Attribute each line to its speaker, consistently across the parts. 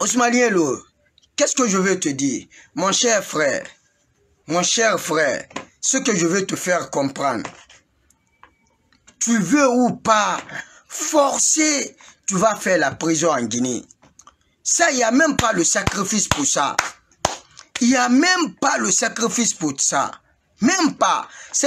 Speaker 1: Ousmane Yelo, qu'est-ce que je veux te dire? Mon cher frère, ce que je veux te faire comprendre, tu veux ou pas, forcer, tu vas faire la prison en Guinée. Ça, il n'y a même pas le sacrifice pour ça. Il n'y a même pas le sacrifice pour ça. Même pas. C'est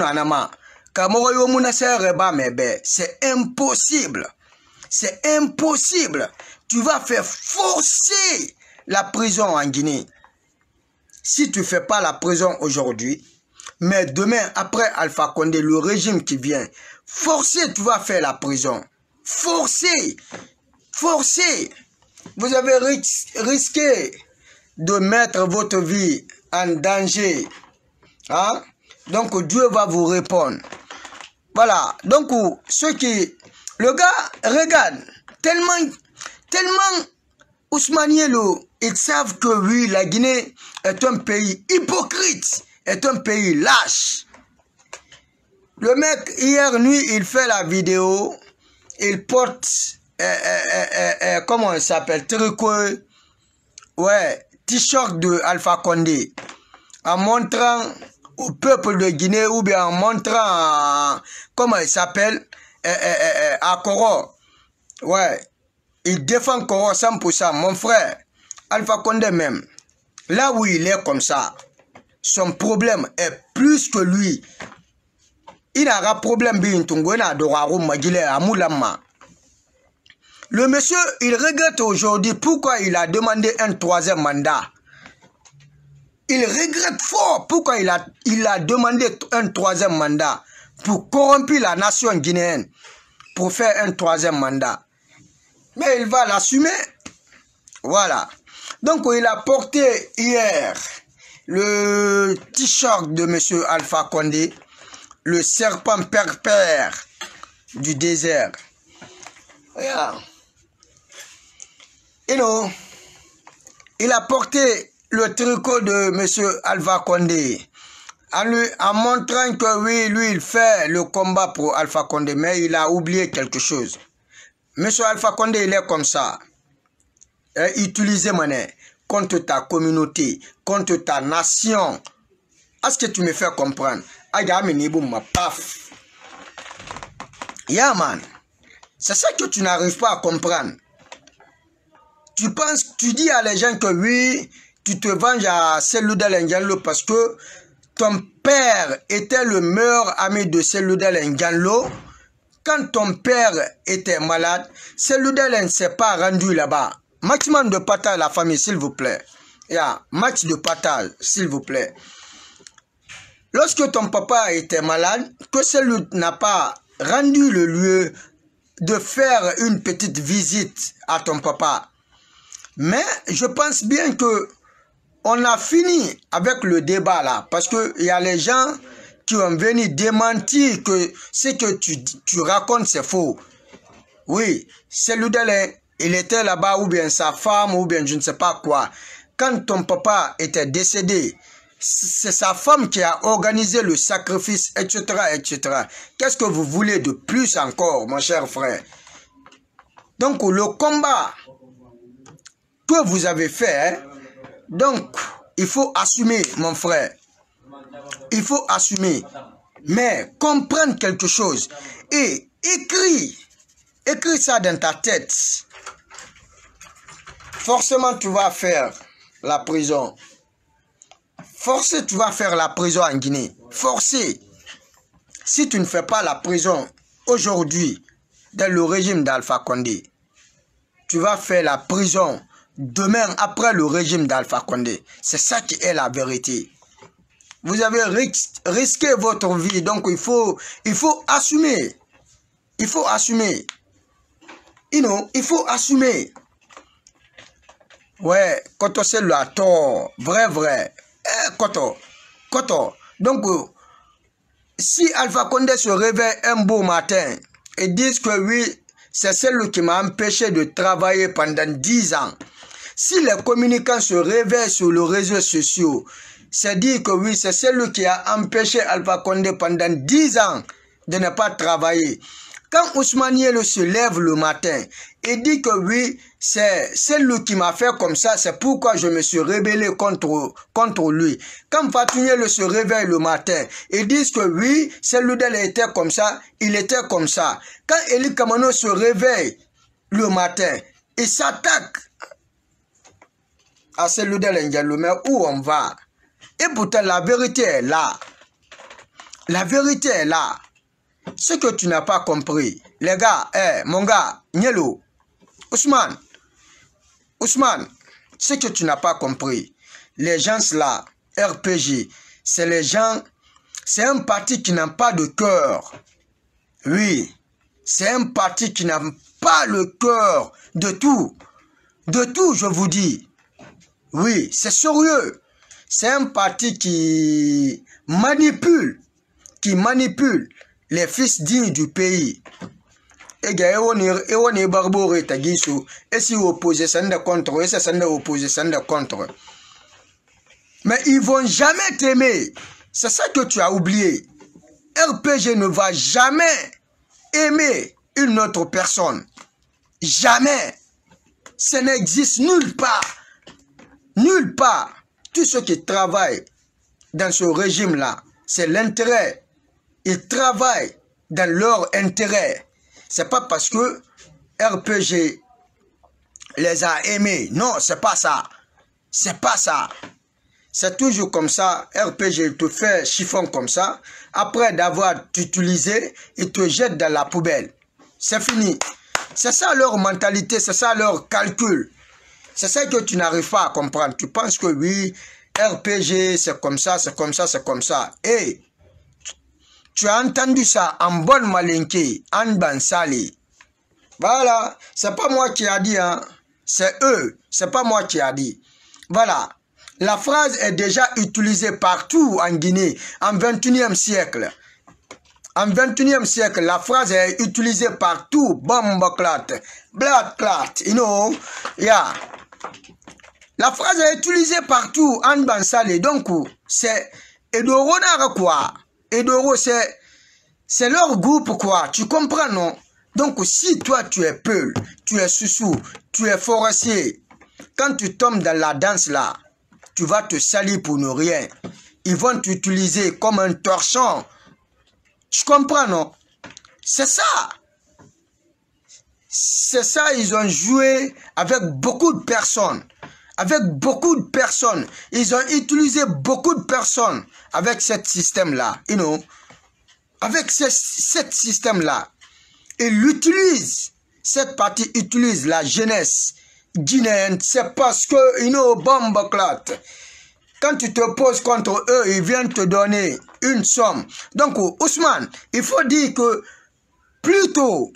Speaker 1: impossible. C'est impossible. Tu vas faire forcer la prison en Guinée. Si tu ne fais pas la prison aujourd'hui, mais demain, après Alpha Condé, le régime qui vient, forcer, tu vas faire la prison. Forcer. Forcer. Vous avez risqué de mettre votre vie en danger. Hein? Donc Dieu va vous répondre. Voilà. Donc ceux qui... Le gars, regarde, tellement Ousmane Yelo, ils savent que oui, la Guinée est un pays hypocrite, est un pays lâche. Le mec, hier nuit, il fait la vidéo, il porte, comment il s'appelle, tricot, ouais, t-shirt de Alpha Condé, en montrant au peuple de Guinée, ou bien en montrant, comment il s'appelle, à Koro. Ouais, il défend Koro 100%. Mon frère, Alpha Condé même, là où il est comme ça, son problème est plus que lui. Il a un problème, le monsieur, il regrette aujourd'hui pourquoi il a demandé un troisième mandat. Il regrette fort pourquoi il a demandé un troisième mandat pour corrompre la nation guinéenne, pour faire un troisième mandat. Mais il va l'assumer. Voilà. Donc il a porté hier le t-shirt de M. Alpha Condé, le serpent perpère du désert. Regarde. You know, il a porté le tricot de M. Alpha Condé en montrant que oui, lui, il fait le combat pour Alpha Condé, mais il a oublié quelque chose. M. Alpha Condé, il est comme ça. Utiliser monnaie contre ta communauté, contre ta nation. Est-ce que tu me fais comprendre? Yeah, man. C'est ça que tu n'arrives pas à comprendre. Tu penses, tu dis à les gens que oui, tu te venges à Seloudal N'Dialo parce que ton père était le meilleur ami de Seloudal N'Dialo. Quand ton père était malade, Seloudal ne s'est pas rendu là-bas. Maximum de partage, la famille, s'il vous plaît. Yeah, max de partage, s'il vous plaît. Lorsque ton papa était malade, que Seloud n'a pas rendu le lieu de faire une petite visite à ton papa. Mais je pense bien que on a fini avec le débat là, parce que il y a les gens qui ont venu démentir que ce que tu racontes c'est faux. Oui, Seloudal, il était là-bas, ou bien sa femme, ou bien je ne sais pas quoi. Quand ton papa était décédé, c'est sa femme qui a organisé le sacrifice, etc., etc. Qu'est-ce que vous voulez de plus encore, mon cher frère? Donc, le combat que vous avez fait, hein, donc, il faut assumer, mon frère. Il faut assumer. Mais comprendre quelque chose. Et écris ça dans ta tête. Forcément, tu vas faire la prison. Forcé, tu vas faire la prison en Guinée. Forcé. Si tu ne fais pas la prison aujourd'hui, dans le régime d'Alpha Condé, tu vas faire la prison demain après le régime d'Alpha Condé. C'est ça qui est la vérité. Vous avez risqué votre vie, donc il faut assumer. Il faut assumer. You know, il faut assumer. Ouais, Koto c'est le tort. Vrai. Koto. Donc, si Alpha Condé se réveille un beau matin et dit que oui, c'est celle qui m'a empêché de travailler pendant 10 ans. Si les communicants se réveillent sur les réseaux sociaux, c'est dire que oui, c'est celle qui a empêché Alpha Condé pendant 10 ans de ne pas travailler. Quand Ousmane Yelo se lève le matin et dit que oui, c'est lui qui m'a fait comme ça, c'est pourquoi je me suis rebellé contre lui. Quand Fatou Yelo se réveille le matin et dit que oui, c'est lui d'elle était comme ça, il était comme ça. Quand Eli Kamano se réveille le matin, il s'attaque à celui de l'Engelo, mais où on va? Et pourtant, la vérité est là. La vérité est là. Ce que tu n'as pas compris, les gars, mon gars, Nielo, Ousmane, ce que tu n'as pas compris, les gens là, RPG, c'est les gens, c'est un parti qui n'a pas de cœur. Oui, c'est un parti qui n'a pas le cœur de tout. De tout, je vous dis. Oui, c'est sérieux. C'est un parti qui manipule les fils dignes du pays. Et on barbore tagiso. Et si opposé ça ne contre, et ça ne opposé ça ne contre. Mais ils vont jamais t'aimer. C'est ça que tu as oublié. RPG ne va jamais aimer une autre personne. Jamais. Ça n'existe nulle part. Nulle part. Tous ceux qui travaillent dans ce régime-là, c'est l'intérêt. Ils travaillent dans leur intérêt. C'est pas parce que RPG les a aimés. Non, c'est pas ça. C'est pas ça. C'est toujours comme ça. RPG te fait chiffon comme ça. Après d'avoir utilisé, il te jette dans la poubelle. C'est fini. C'est ça leur mentalité, c'est ça leur calcul. C'est ça que tu n'arrives pas à comprendre. Tu penses que oui, RPG, c'est comme ça, c'est comme ça, c'est comme ça. Et tu as entendu ça en bonne malinquée, en bansali. Voilà, c'est pas moi qui a dit, hein. C'est eux, c'est pas moi qui a dit. Voilà, la phrase est déjà utilisée partout en Guinée, en 21e siècle. En 21e siècle, la phrase est utilisée partout. Bomboclat, blood clot, you know, yeah. La phrase est utilisée partout en bansali. Donc, c'est Edoro n'a quoi. Edoro, c'est leur groupe, quoi. Tu comprends, non? Donc, si toi, tu es Peul, tu es Soussou, tu es forestier, quand tu tombes dans la danse, là, tu vas te salir pour ne rien. Ils vont t'utiliser comme un torchon. Tu comprends, non? C'est ça. C'est ça, ils ont joué avec beaucoup de personnes. Avec beaucoup de personnes. Ils ont utilisé beaucoup de personnes avec ce système-là. You know? Avec ce système-là. Ils l'utilisent. Cette partie utilise la jeunesse guinéenne. C'est parce que, you know, bomboclat. Quand tu te poses contre eux, ils viennent te donner une somme. Donc, Ousmane, il faut dire que plutôt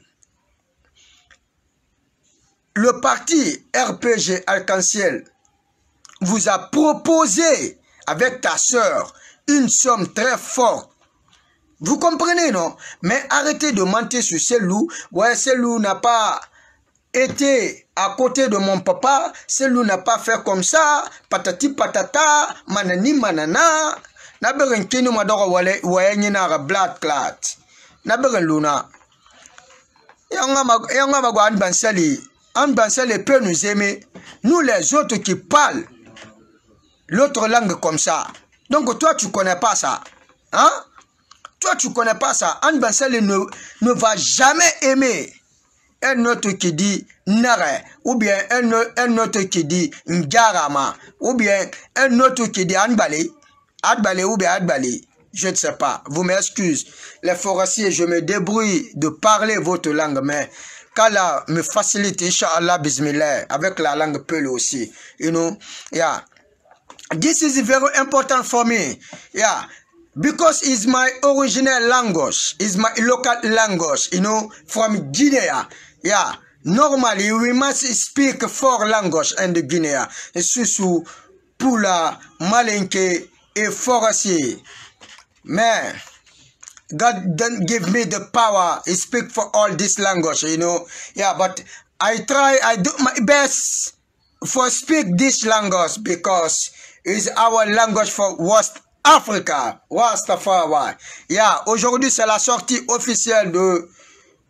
Speaker 1: le parti RPG Arc-en-Ciel vous a proposé avec ta sœur une somme très forte. Vous comprenez, non? Mais arrêtez de mentir sur Selou. Ouais, Selou n'a pas été à côté de mon papa. Selou n'a pas fait comme ça. Patati patata, manani manana. Naberen kinu madoro wale nyina blood clot. Naberen luna. Yanga magwa Anbansali peut nous aimer. Nous les autres qui parlent l'autre langue comme ça. Donc toi tu connais pas ça. Hein? Toi tu connais pas ça. Anbansali ne va jamais aimer un autre qui dit Nare, ou bien un autre qui dit Ngarama, ou bien un autre qui dit Adbalé ou bien Adbalé. Je ne sais pas. Vous m'excusez. Les forestiers, je me débrouille de parler votre langue, mais qu'Allah me facilite, Inch'Allah, bismillah, avec la langue Peul aussi. You know, yeah. This is very important for me. Yeah. Because it's my original language. It's my local language, you know, from Guinea. Yeah. Normally, we must speak 4 languages in the Guinea. Susu, Pula, Malinke, et Forestier. Man, God don't give me the power to speak for all this language, you know. Yeah, but I do my best for speak this language because it's our language for West Africa. Wastafari. Yeah, aujourd'hui c'est la sortie officielle de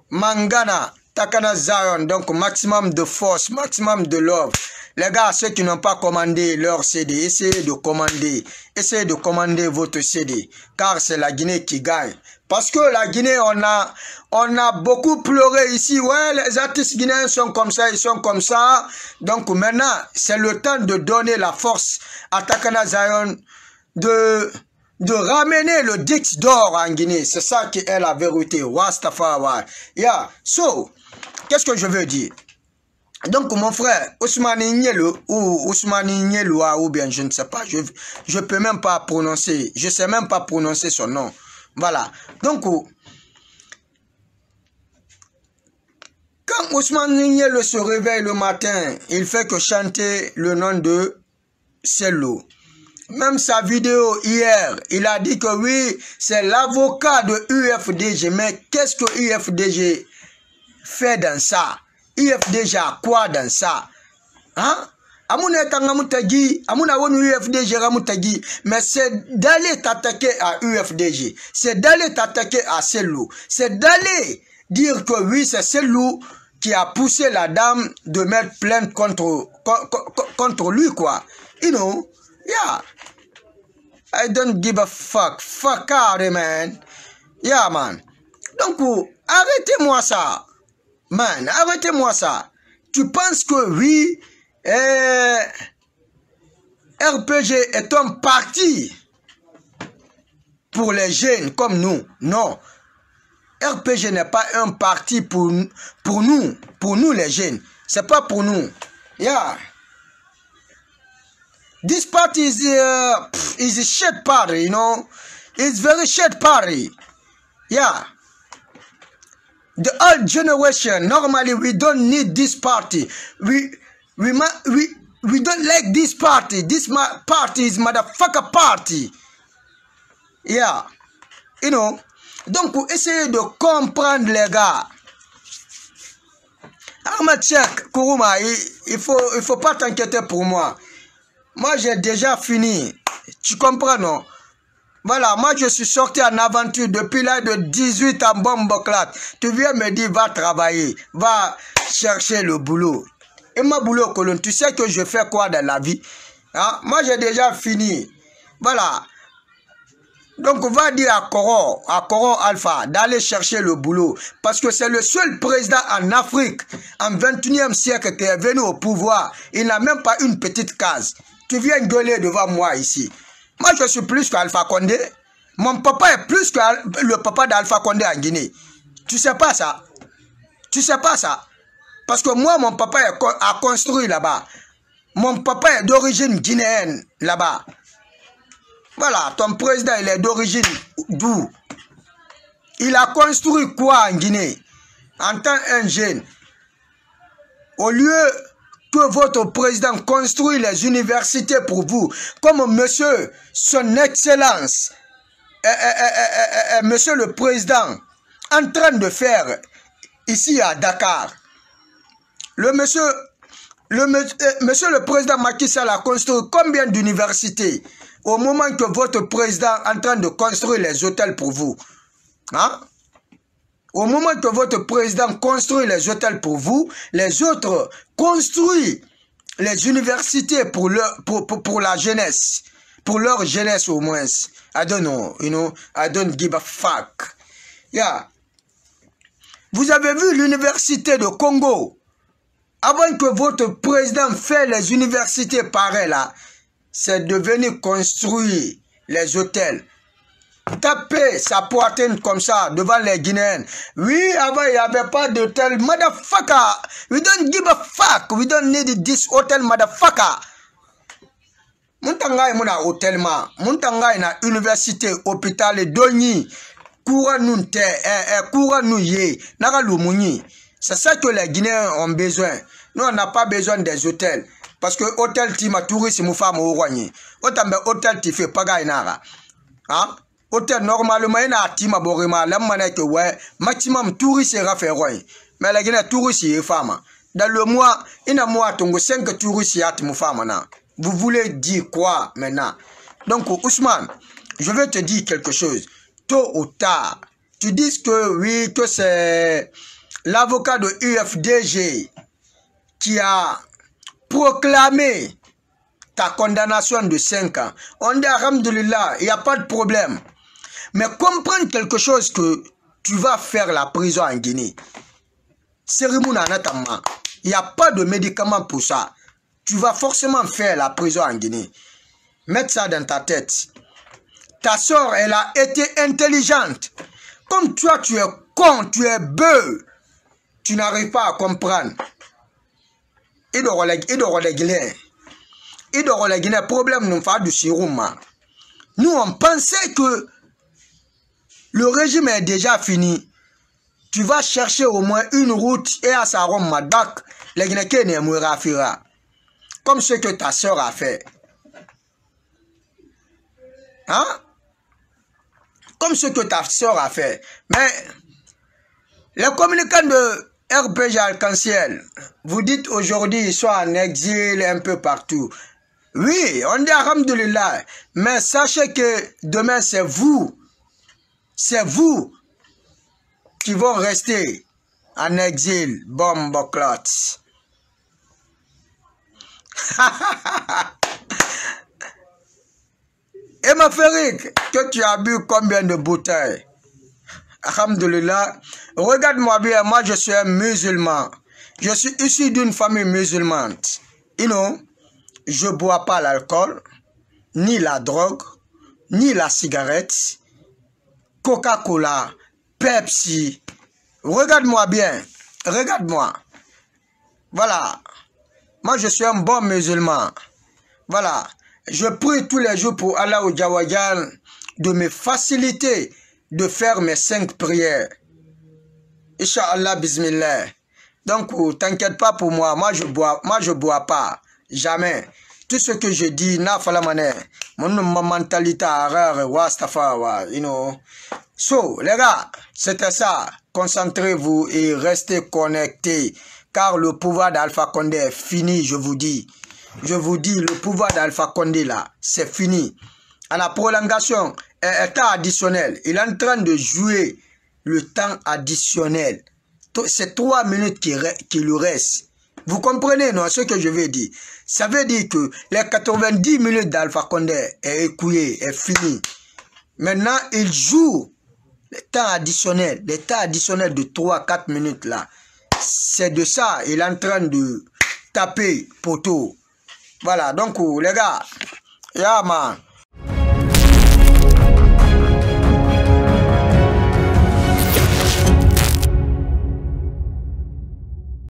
Speaker 1: Mangana, Takana Zion, donc maximum de force, maximum de love. Les gars, ceux qui n'ont pas commandé leur CD, essayez de commander votre CD, car c'est la Guinée qui gagne. Parce que la Guinée, on a beaucoup pleuré ici. Ouais, les artistes guinéens sont comme ça, ils sont comme ça. Donc maintenant, c'est le temps de donner la force à Takana Zion de ramener le Dix d'or en Guinée. C'est ça qui est la vérité. Wastafari. Yeah. So, qu'est-ce que je veux dire? Donc mon frère, Ousmane Nielo ou Ousmane Nieloa ou bien je ne sais pas, je peux même pas prononcer, je sais même pas prononcer son nom. Voilà. Donc quand Ousmane Nielo se réveille le matin, il fait que chanter le nom de Sello. Même sa vidéo hier, il a dit que oui, c'est l'avocat de UFDG. Mais qu'est-ce que UFDG fait dans ça? UFDG a quoi dans ça? Hein? Amuna tangamutagi, amuna wonu UFDG ramutagi, mais c'est d'aller t'attaquer à UFDG, c'est d'aller t'attaquer à Sello, c'est d'aller dire que oui, c'est Sello qui a poussé la dame de mettre plainte contre lui, quoi. You know, yeah. I don't give a fuck. Fuck out, man. Yeah, man. Donc, arrêtez-moi ça. Man, arrêtez-moi ça. Tu penses que oui, RPG est un parti pour les jeunes comme nous? Non. RPG n'est pas un parti pour nous les jeunes. C'est pas pour nous. Yeah. This party is a shit party, you know. It's very shit party. Yeah. The old generation, normally we don't need this party. We don't like this party. This party is motherfucker party. Yeah. You know. Donc, essayez de comprendre les gars. Armatiak, Kourouma, il faut pas t'inquiéter pour moi. Moi, j'ai déjà fini. Tu comprends, non? Voilà, moi, je suis sorti en aventure depuis l'âge de 18 ans, bomboclate. Tu viens me dire, va travailler, va chercher le boulot. Et ma boulot, colonne, tu sais que je fais quoi dans la vie? Hein? Moi, j'ai déjà fini. Voilà. Donc, on va dire à Koro Alpha d'aller chercher le boulot. Parce que c'est le seul président en Afrique, en 21e siècle, qui est venu au pouvoir. Il n'a même pas une petite case. Tu viens gueuler devant moi ici. Moi, je suis plus qu'Alpha Condé. Mon papa est plus que le papa d'Alpha Condé en Guinée. Tu sais pas ça? Tu sais pas ça? Parce que moi, mon papa a construit là-bas. Mon papa est d'origine guinéenne là-bas. Voilà, ton président, il est d'origine d'où? Il a construit quoi en Guinée? En tant qu'un jeune. Au lieu que votre président construit les universités pour vous, comme monsieur, son excellence, monsieur le président, en train de faire ici à Dakar. Monsieur le président Macky Sall a construit combien d'universités au moment que votre président est en train de construire les hôtels pour vous? Hein? Au moment que votre président construit les hôtels pour vous, les autres construisent les universités pour la jeunesse. Pour leur jeunesse au moins. I don't know, you know, I don't give a fuck. Yeah. Vous avez vu l'université de Congo? Avant que votre président fasse les universités pareilles là, c'est devenu construire les hôtels. Taper sa poitrine comme ça devant les Guinéens. Oui, avant il n'y avait pas d'hôtel. Motherfucker, we don't give a fuck. We don't need this hotel, motherfucker. Muntanga muna hôtel ma. Muntanga na université, hôpital, doni. Koura nunte, koura nouye. Naga lumuni. C'est ça que les Guinéens ont besoin. Nous, on n'a pas besoin des hôtels. Parce que hôtel tima touriste moufama au roi. Autant hôtel ti fait pagaille nara. Hein? Hôtel normalement il y a tima borima la manette ouais maximum touriste sera fait roi. Mais la Guinée touriste est femme. Dans le mois, il y a mois tongo 5 touristes y a femme na. Vous voulez dire quoi maintenant? Donc Ousmane, je vais te dire quelque chose. Tôt ou tard, tu dis que oui que c'est l'avocat de UFDG, qui a proclamé ta condamnation de 5 ans. On dit alhamdoulilah, il n'y a pas de problème. Mais comprendre quelque chose que tu vas faire la prison en Guinée. Il n'y a pas de médicament pour ça. Tu vas forcément faire la prison en Guinée. Mets ça dans ta tête. Ta soeur, elle a été intelligente. Comme toi, tu es con, tu es bœuf. Tu n'arrives pas à comprendre. Il doit régler. Problème nous fait du siroum. Nous, on pensait que le régime est déjà fini. Tu vas chercher au moins une route et à sa Rome Madak, les Guinéens ne mourra fira. Comme ce que ta soeur a fait. Hein? Comme ce que ta soeur a fait. Mais les communicants de RPG Arc-en-Ciel, vous dites aujourd'hui ils sont en exil un peu partout. Oui, on dit alhamdoulilah. Mais sachez que demain c'est vous qui vont rester en exil, bomboclots. Et ma Féric, que tu as bu combien de bouteilles? Alhamdulillah. Regarde-moi bien, moi je suis un musulman. Je suis issu d'une famille musulmane. You know, je ne bois pas l'alcool, ni la drogue, ni la cigarette, Coca-Cola, Pepsi. Regarde-moi bien, regarde-moi. Voilà. Moi je suis un bon musulman. Voilà. Je prie tous les jours pour Allah ou Jawajan de me faciliter de faire mes 5 prières. Inch'Allah, bismillah. Donc, t'inquiète pas pour moi. Moi, je bois pas. Jamais. Tout ce que je dis, na falamane. Mon mentalité rare, you know. So, les gars, c'était ça. Concentrez-vous et restez connectés. Car le pouvoir d'Alpha Condé est fini, je vous dis. Je vous dis, le pouvoir d'Alpha Condé là, c'est fini. À la prolongation, état additionnel, il est en train de jouer le temps additionnel. C'est 3 minutes qui lui reste. Vous comprenez, non, ce que je veux dire? Ça veut dire que les 90 minutes d'Alpha Condé est écoulé, est fini. Maintenant, il joue le temps additionnel. Le temps additionnel de 3-4 minutes là. C'est de ça, il est en train de taper poteau. Voilà, donc les gars, yeah man.